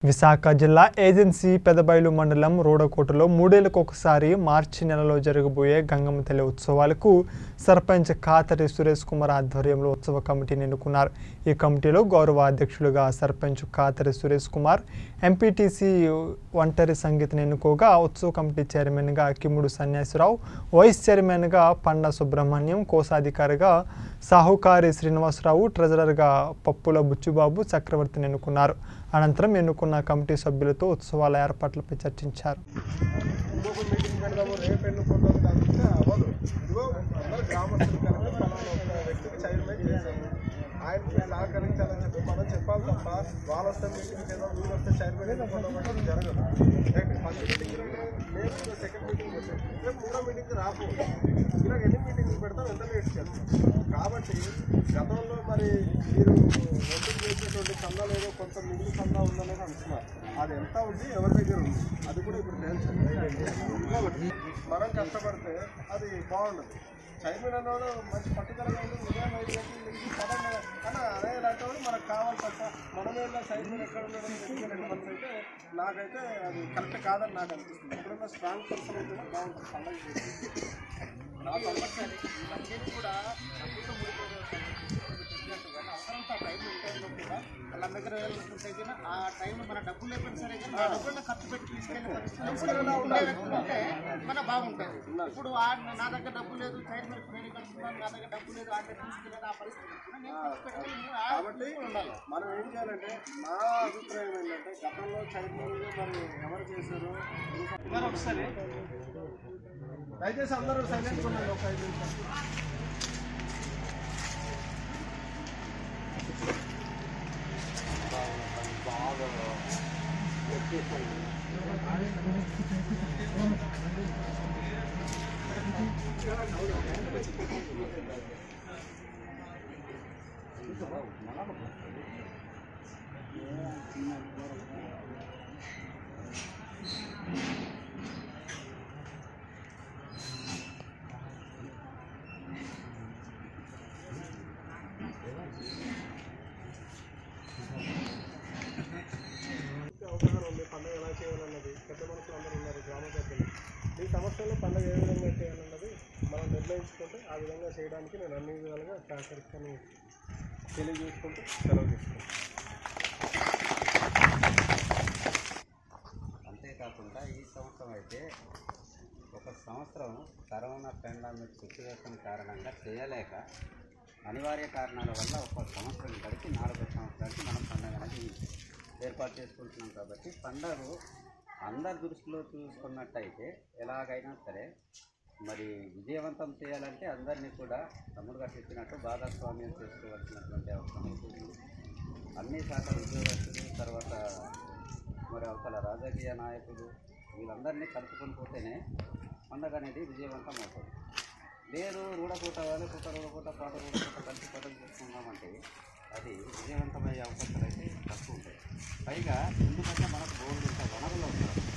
విశాఖ జిల్లా ఏజెన్సీ పెదబైలు మండలం రోడకోటలో మూడేళ్లకు ఒకసారి మార్చి నెలలో జరగబోయే గంగమ్మ తల్లి ఉత్సవాలకు సర్పంచ్ కాతరి సురేష్ కుమార్ ఆధ్వర్యంలో ఉత్సవ కమిటీని ఎన్నుకున్నారు. ఈ కమిటీలో గౌరవ అధ్యక్షులుగా సర్పంచ్ కాతరి సురేష్ కుమార్, ఎంపీటీసీ ఒంటరి సంగీతని ఎన్నుకోగా ఉత్సవ కమిటీ చైర్మన్గా కిమ్ముడు సన్యాసిరావు, వైస్ చైర్మన్గా పండ సుబ్రహ్మణ్యం, కోశాధికారిగా సాహుకారి శ్రీనివాసరావు, ట్రెజరర్గా పప్పుల బుచ్చుబాబు చక్రవర్తిని ఎన్నుకున్నారు. అనంతరం ఎన్నుకున్న కమిటీ సభ్యులతో ఉత్సవాల ఏర్పాట్లపై చర్చించారు. ఆయనకి సహకరించాలని చెప్పి మనం చెప్పాలి తప్ప వాళ్ళు వస్తే మీటింగ్ ఏదో మీరు వస్తే చైర్మన్ ఎన్నుకోవడం జరగదు. ఫస్ట్ మీటింగ్ మేము సెకండ్ మీటింగ్ వచ్చాం, మేము మూడో మీటింగ్కి రాకు ఇలా ఎన్ని మీటింగ్స్ పెడతాం, ఎంత లేట్ చేస్తాం. కాబట్టి గతంలో మరి మీరు ఓటింగ్ చేసేటువంటి చందా లేదో కొంత మిగిలి చందా ఉందనేది అంటున్నారు. అది ఎంత ఉంది, ఎవరి దగ్గర ఉంది, అది కూడా ఇప్పుడు తెలుసు. కాబట్టి మనం కష్టపడితే అది బాగుండదు. చైర్మన్ అన్నవాడు మంచి పట్టుదలగా ఉంది, ఉదయం 5 గంటల నుంచి సడన్ కానీ అదే ఇలాంటి వాడు మనకు కావాలి తప్ప మనమే చైర్మన్ ఎక్కడ ఉన్నాడని చెప్పినట్టు మనసు అయితే నాకైతే అది కరెక్ట్ కాదని నాకు అనిపిస్తుంది. ఎప్పుడైనా స్ట్రాంగ్ పర్సన్ అయితే బాగుంటుంది. పండుగ కూడా వాళ్ళ దగ్గర ఉంటే ఆ టైంలో మన డబ్బులు లేకపోయినా సరే కానీ ఆ డబ్బుల్లో ఖర్చు పెట్టి తీసుకెళ్ళి మన బాగుంటుంది. ఇప్పుడు నా దగ్గర డబ్బు లేదు, చైర్మన్ నేను కడుతున్నాను, నా దగ్గర డబ్బు లేదు, ఆడ తీసుకెళ్ళి ఆ పరిస్థితి కాబట్టి ఉండాలి. మనం ఏం చేయాలంటే, నా అభిప్రాయం ఏంటంటే గతంలో చైర్మన్ మరి ఎవరు చేశారు ఒకసారి దయచేసి అందరూ సైలెంట్గా ఉండండి ఒక 5 నిమిషాలు. పండుగ ఎలా చేయాలన్నది పెద్ద మనుషులు అందరూ ఉన్నారు, గ్రామ పెద్దలు. ఈ సంవత్సరంలో పండుగ ఏ విధంగా చేయాలన్నది మనం నిర్ణయించుకుంటే ఆ విధంగా చేయడానికి నేను అన్ని విధాలుగా సహకరిస్తాను తెలియజేసుకుంటూ సెలవు తీసుకుంటాను. అంతేకాకుండా ఈ సంవత్సరం అయితే ఒక సంవత్సరం కరోనా పాండమిక్ సిచ్యువేషన్ కారణంగా చేయలేక అనివార్య కారణాల వల్ల ఒక సంవత్సరం గడిచి 4వ సంవత్సరానికి మనం పండుగ అనేది ఏర్పాటు చేసుకుంటున్నాం. కాబట్టి పండుగ అందరి దృష్టిలో చూసుకున్నట్టయితే ఎలాగైనా సరే మరి విజయవంతం చేయాలంటే అందరినీ కూడా తమ్ముడుగా చెప్పినట్టు భాగస్వామ్యం చేసుకోవాల్సినటువంటి అవసరం ఉంటుంది. అన్ని శాఖల ఉద్యోగస్తులు, తర్వాత మరి అవతల రాజకీయ నాయకులు వీళ్ళందరినీ కలుపుకొని పోతేనే పండుగ అనేది విజయవంతం అవుతుంది. లేదు రూడపూట రూడపూట పాట కలిసి పదవి చేసుకున్నామంటే అది విజయవంతమయ్యే అవకాశాలు అయితే తక్కువ ఉంటాయి. పైగా ఎందుకంటే మనకు బోర్డు వనరులు ఉంటాయి.